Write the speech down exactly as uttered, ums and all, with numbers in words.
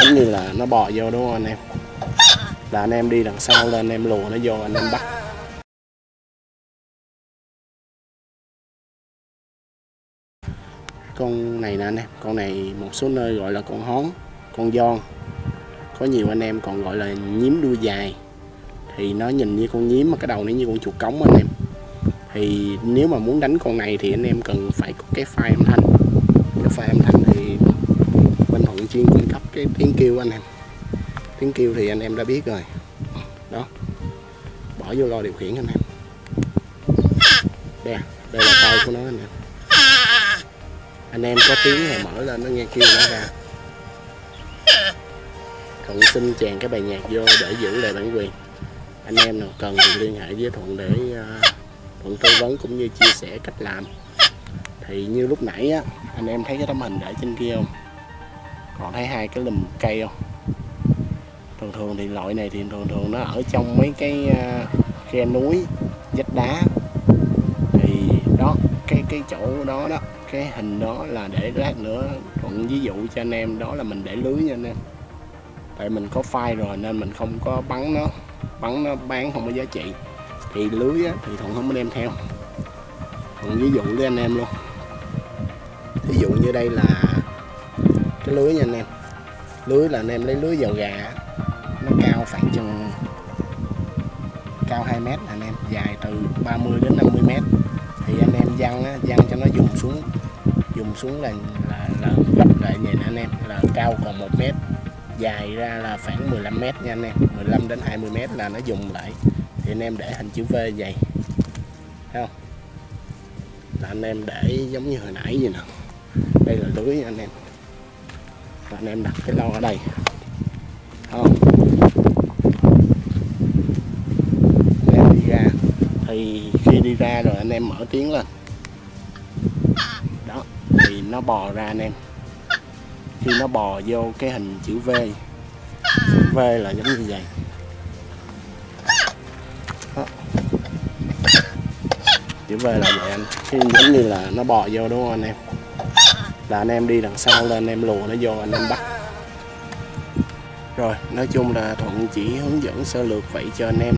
giống như là nó bò vô đúng không anh em, là anh em đi đằng sau lên anh em lùa nó vô anh em bắt. Con này nè anh em, con này một số nơi gọi là con hón, con giòn, có nhiều anh em còn gọi là nhím đuôi dài. Thì nó nhìn như con nhím mà cái đầu nó như con chuột cống anh em. Thì nếu mà muốn đánh con này thì anh em cần phải có cái file âm thanh. Cái file âm thanh thì bên Thuận chuyên cung cấp cái tiếng kêu anh em. Tiếng kêu thì anh em đã biết rồi. Đó, bỏ vô lo điều khiển anh em. Đây, đây là tay của nó anh em. Anh em có tiếng thì mở lên nó nghe kêu nó ra. Thuận xin chèn cái bài nhạc vô để giữ lại bản quyền. Anh em nào cần thì liên hệ với Thuận để uh, Thuận tư vấn cũng như chia sẻ cách làm. Thì như lúc nãy á, anh em thấy cái tấm hình để trên kia không? Còn thấy hai cái lùm cây không? Thường thường thì loại này thì thường thường nó ở trong mấy cái uh, khe núi, vách đá. Thì đó, cái cái chỗ đó đó, cái hình đó là để lát nữa Thuận ví dụ cho anh em, đó là mình để lưới nha anh em. Tại mình có file rồi nên mình không có bắn nó, bắn nó bán không có giá trị. Thì lưới á, thì Thuận không có đem theo. Thuận ví dụ với anh em luôn. Ví dụ như đây là cái lưới nha anh em. Lưới là anh em lấy lưới vào gà, nó cao khoảng chừng cao hai mét anh em, dài từ ba mươi đến năm mươi mét. Thì anh em văng á, văng cho nó dùng xuống, dùng xuống là là, là gấp lại vậy nè anh em, là cao còn một mét, dài ra là khoảng mười lăm mét nha anh em, mười lăm đến hai mươi mét là nó dùng lại. Thì anh em để hình chữ V vậy, thấy không? Là anh em để giống như hồi nãy vậy nè. Đây là lưới nha anh em. Và anh em đặt cái lo ở đây, thấy không? Anh em đi ra, thì khi đi ra rồi anh em mở tiếng lên. Đó, thì nó bò ra anh em. Khi nó bò vô cái hình chữ V, chữ V là giống như vậy. Đó. Chữ V là vậy anh. Khi giống như là nó bò vô đúng không anh em, là anh em đi đằng sau lên anh em lùa nó vô anh em bắt. Rồi, nói chung là Thuận chỉ hướng dẫn sơ lược vậy cho anh em